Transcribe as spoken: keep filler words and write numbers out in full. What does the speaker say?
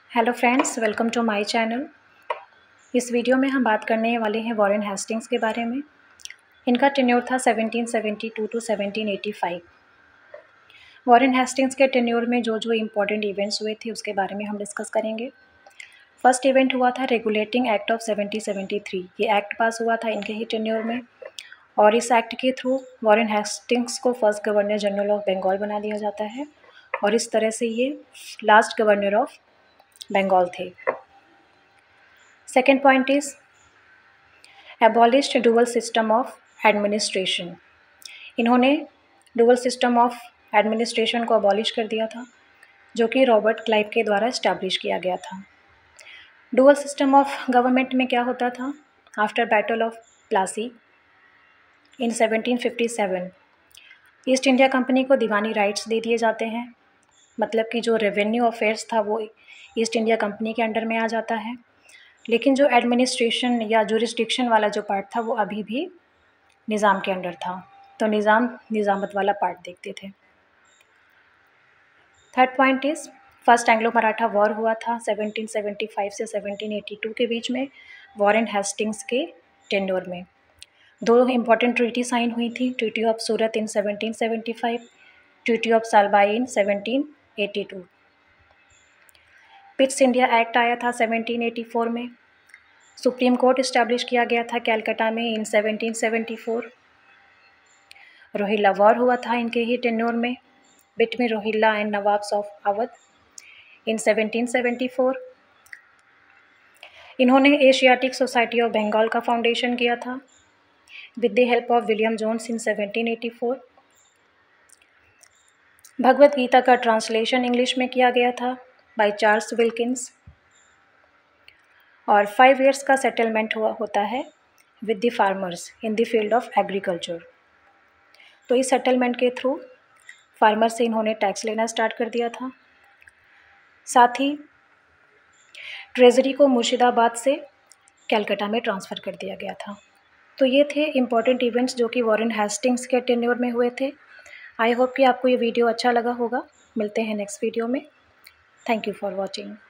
Hello friends, welcome to my channel. इस video में हम बात करने वाले हैं वॉरेन हेस्टिंग्स के बारे में। इनका टेन्योर था seventeen seventy two to seventeen eighty five. Warren Hastings के टेन्योर में जो जो इम्पोर्टेंट इवेंट्स हुए थे उसके बारे में हम डिस्कस करेंगे। फर्स्ट इवेंट हुआ था regulating act of seventeen seventy three. ये एक्ट पास हुआ था इनके ही टेन्योर में, और इस एक्ट के थ्रू वॉरेन हेस्टिंग्स को first governor general of Bengal बना दिया जाता है, और इस तरह से ये लास्ट गवर्नर ऑफ बंगाल थे। Second point is abolished dual system of administration. इन्होंने डुअल सिस्टम ऑफ एडमिनिस्ट्रेशन को अबॉलिश कर दिया था, जो कि रॉबर्ट क्लाइव के द्वारा इस्टेब्लिश किया गया था। डुअल सिस्टम ऑफ गवर्नमेंट में क्या होता था? After battle of Plassey in seventeen fifty seven East India company को दीवानी राइट्स दे दिए जाते हैं, मतलब कि जो रेवेन्यू अफेयर्स था वो ईस्ट इंडिया कंपनी के अंडर में आ जाता है, लेकिन जो एडमिनिस्ट्रेशन या जुरिस्डिक्शन वाला जो पार्ट था वो अभी भी निज़ाम के अंडर था। तो निज़ाम निज़ामत वाला पार्ट देखते थे। Third point is first Anglo Maratha war हुआ था सेवनटीन सेवेंटी फाइव से सेवनटीन एटी टू के बीच में, वॉरेन हेस्टिंग्स के टेन्योर में। दो इम्पॉर्टेंट ट्रीटी साइन हुई थी, treaty of Surat in seventeen seventy five, treaty of Salbai in seventeen eighty two. Pitt's India act आया था सेवनटीन एटी फोर में। सुप्रीम कोर्ट इस्टेब्लिश किया गया था कैलकाटा में in seventeen seventy four. Rohilla war हुआ था इनके ही टेन्योर में, between Rohilla and nawabs of Awadh in seventeen seventy four. इन्होंने एशियाटिक सोसाइटी ऑफ बंगाल का फाउंडेशन किया था with the help of William Jones in seventeen eighty four. Bhagavad Gita का ट्रांसलेशन इंग्लिश में किया गया था बाय चार्ल्स विल्किंस। और फाइव इयर्स का सेटलमेंट हुआ होता है with the farmers in the field of agriculture. तो इस सेटलमेंट के थ्रू फार्मर से इन्होंने टैक्स लेना स्टार्ट कर दिया था। साथ ही ट्रेजरी को मुर्शिदाबाद से कैलकाटा में ट्रांसफ़र कर दिया गया था। तो ये थे इम्पॉर्टेंट इवेंट्स जो कि वॉरेन हेस्टिंग्स के टेन्योर में हुए थे। आई होप कि आपको ये वीडियो अच्छा लगा होगा। मिलते हैं नेक्स्ट वीडियो में। Thank you for watching.